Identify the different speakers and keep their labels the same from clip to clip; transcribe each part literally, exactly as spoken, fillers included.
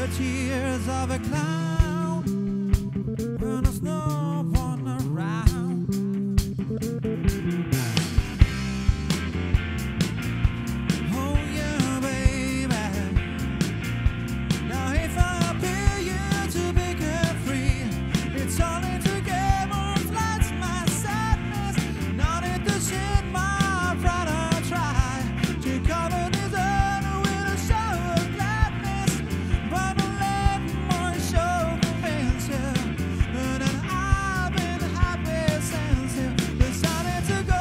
Speaker 1: the tears of a clown when there's no one around. Oh yeah, baby. Now if I pay you to be carefree, it's only to camouflage my sadness. Not it to shit my pride or try to cover this earth with a show of gladness. But don't let my show convince you that I've been happy since you decided to go.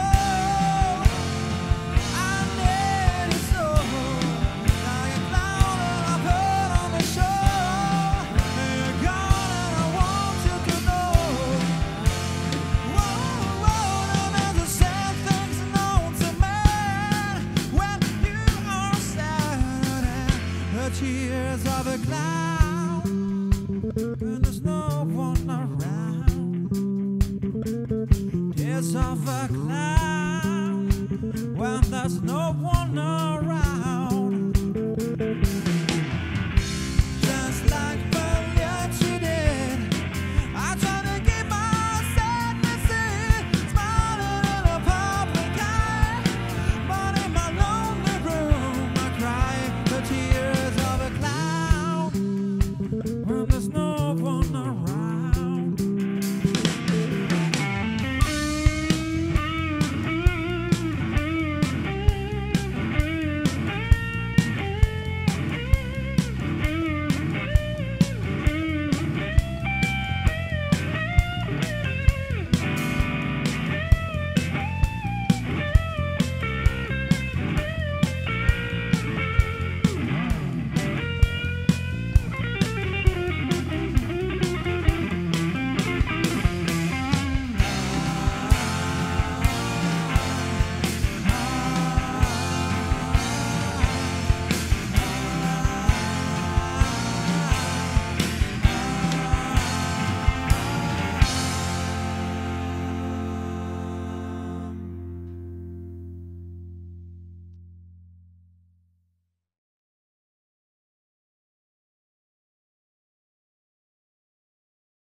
Speaker 1: I need you so, like a clown that I put on the show. You're gone and I want you to know. Whoa, whoa, now there's a sad things known to man when you are sad. The tears of a clown when there's no one around. Tears of a clown when there's no one around.